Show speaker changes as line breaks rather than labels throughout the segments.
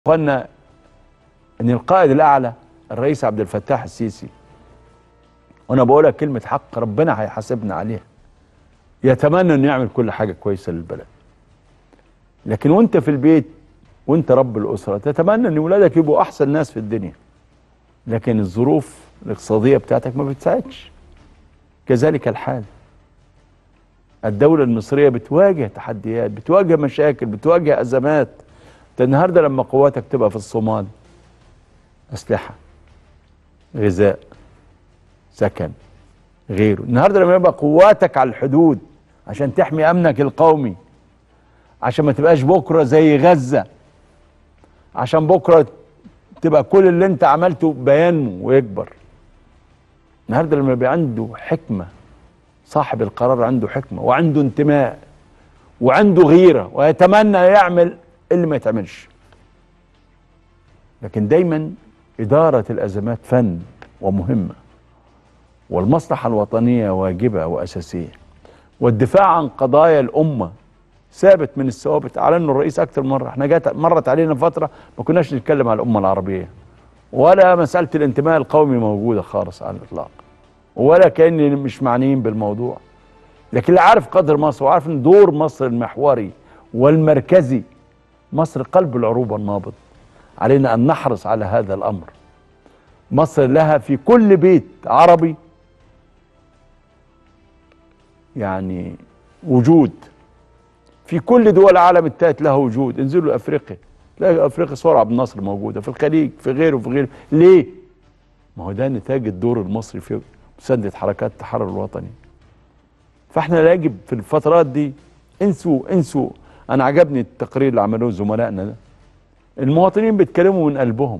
قلنا ان القائد الاعلى الرئيس عبد الفتاح السيسي، وانا بقولها كلمه حق ربنا هيحاسبنا عليها، يتمنى انه يعمل كل حاجه كويسه للبلد. لكن وانت في البيت وانت رب الاسره تتمنى ان ولادك يبقوا احسن ناس في الدنيا، لكن الظروف الاقتصاديه بتاعتك ما بتساعدش. كذلك الحال، الدوله المصريه بتواجه تحديات، بتواجه مشاكل، بتواجه ازمات. انت النهارده لما قواتك تبقى في الصومال، اسلحه، غذاء، سكن، غيره. النهارده لما يبقى قواتك على الحدود عشان تحمي امنك القومي، عشان ما تبقاش بكره زي غزه، عشان بكره تبقى كل اللي انت عملته بينمو ويكبر. النهارده لما يبقى عنده حكمه، صاحب القرار عنده حكمه وعنده انتماء وعنده غيره ويتمنى يعمل اللي ما يتعملش. لكن دايما إدارة الأزمات فن ومهمة، والمصلحة الوطنية واجبة وأساسية، والدفاع عن قضايا الأمة ثابت من الثوابت. أعلنه الرئيس أكثر مرة. احنا مرت علينا فترة ما كناش نتكلم على الأمة العربية، ولا مسألة الانتماء القومي موجودة خالص على الإطلاق، ولا كأني مش معنيين بالموضوع. لكن اللي عارف قدر مصر وعارف ان دور مصر المحوري والمركزي، مصر قلب العروبة النابض، علينا أن نحرص على هذا الأمر. مصر لها في كل بيت عربي يعني وجود، في كل دول العالم الثالث لها وجود. انزلوا أفريقيا تلاقي أفريقيا صور عبد الناصر موجودة، في الخليج، في غيره في غيره. ليه؟ ما هو ده نتاج الدور المصري في مساندة حركات التحرر الوطني. فاحنا لا يجب في الفترات دي انسوا. انا عجبني التقرير اللي عملوه زملائنا ده، المواطنين بيتكلموا من قلبهم.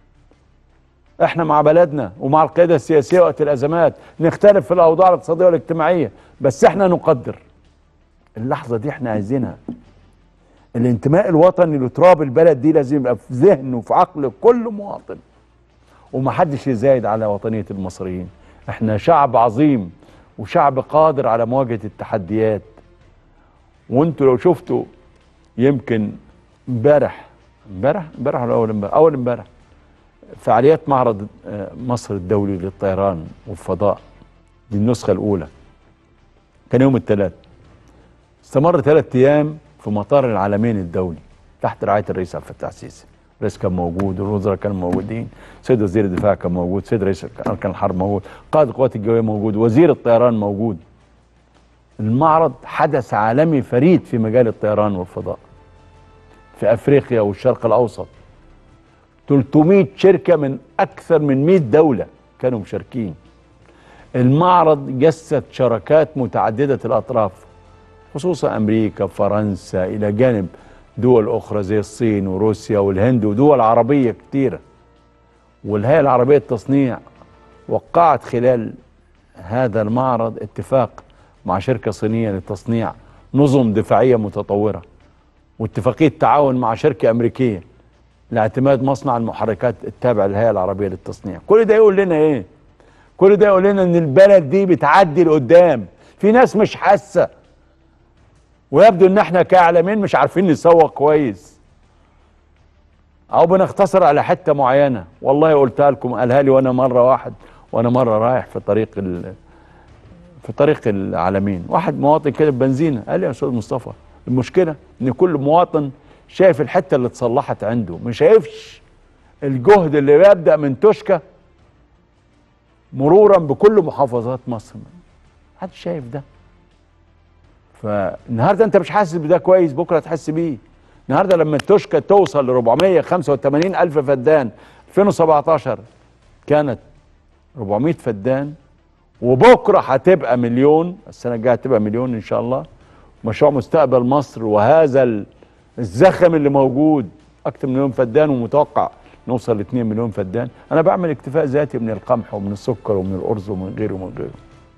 احنا مع بلدنا ومع القيادة السياسية وقت الازمات، نختلف في الاوضاع الاقتصادية والاجتماعية، بس احنا نقدر اللحظة دي. احنا عايزينها الانتماء الوطني لتراب البلد دي، لازم يبقى في ذهن وفي عقل كل مواطن، ومحدش يزايد على وطنية المصريين. احنا شعب عظيم وشعب قادر على مواجهة التحديات. وانتوا لو شفتوا يمكن امبارح ولا اول امبارح فعاليات معرض مصر الدولي للطيران والفضاء، دي النسخة الأولى، كان يوم الثلاث، استمر 3 أيام في مطار العالمين الدولي تحت رعاية الرئيس عبد الفتاح السيسي. الرئيس كان موجود، والوزراء كانوا موجودين، سيد وزير الدفاع كان موجود، سيد رئيس أركان الحرب موجود، قائد القوات الجوية موجود، وزير الطيران موجود. المعرض حدث عالمي فريد في مجال الطيران والفضاء في أفريقيا والشرق الأوسط. 300 شركة من أكثر من 100 دولة كانوا مشاركين. المعرض جسد شراكات متعددة الأطراف، خصوصا أمريكا، فرنسا، إلى جانب دول أخرى زي الصين وروسيا والهند ودول عربية كتيرة. والهيئة العربية للتصنيع وقعت خلال هذا المعرض اتفاق مع شركة صينية لتصنيع نظم دفاعية متطورة، واتفاقية تعاون مع شركة أمريكية لاعتماد مصنع المحركات التابع للهيئة العربية للتصنيع. كل ده يقول لنا ايه؟ كل ده يقول لنا ان البلد دي بتعدي لقدام. في ناس مش حاسة، ويبدو ان احنا كاعلاميين مش عارفين نسوق كويس، او بنختصر على حتة معينة. والله قلتها لكم، قالها لي وانا مرة رايح في طريق العالمين، واحد مواطن كده بنزينة قال لي يا استاذ مصطفى، المشكلة ان كل مواطن شايف الحتة اللي اتصلحت عنده، مش شايفش الجهد اللي بيبدأ من توشكا مرورا بكل محافظات مصر. محدش شايف ده. فالنهارده انت مش حاسس بده كويس، بكره تحس بيه. النهارده لما التوشكا توصل ل 485 الف فدان، 2017 كانت 400 فدان، وبكره هتبقى مليون، السنه الجايه هتبقى مليون ان شاء الله. مشروع مستقبل مصر وهذا الزخم اللي موجود اكتر من مليون فدان، ومتوقع نوصل ل 2 مليون فدان. انا بعمل اكتفاء ذاتي من القمح ومن السكر ومن الارز ومن غيره ومن غيره.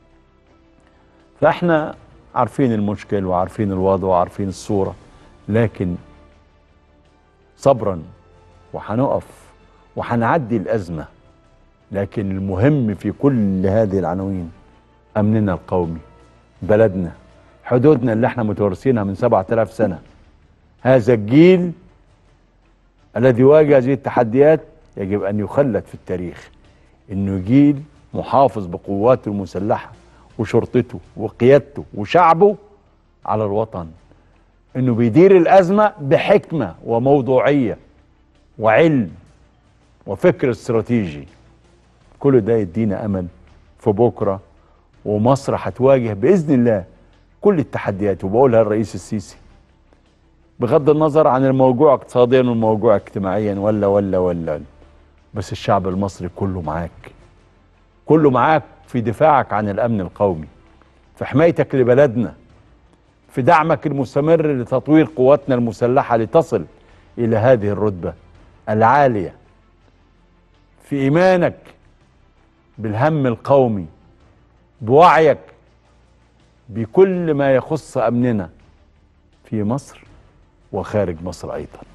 فاحنا عارفين المشكل وعارفين الوضع وعارفين الصورة، لكن صبرا وهنقف وهنعدي الأزمة. لكن المهم في كل هذه العناوين أمننا القومي، بلدنا، حدودنا اللي احنا متوارثينها من 7000 سنة. هذا الجيل الذي يواجه هذه التحديات يجب أن يخلد في التاريخ، إنه جيل محافظ بقواته المسلحة وشرطته وقيادته وشعبه على الوطن، إنه بيدير الأزمة بحكمة وموضوعية وعلم وفكر استراتيجي. كل ده يدينا أمل في بكرة، ومصر هتواجه بإذن الله كل التحديات. وبقولها الرئيس السيسي بغض النظر عن الموضوع اقتصاديا والموضوع اجتماعيا ولا، بس الشعب المصري كله معاك، كله معاك في دفاعك عن الأمن القومي، في حمايتك لبلدنا، في دعمك المستمر لتطوير قواتنا المسلحة لتصل إلى هذه الرتبة العالية، في إيمانك بالهم القومي، بوعيك بكل ما يخص أمننا في مصر وخارج مصر أيضا.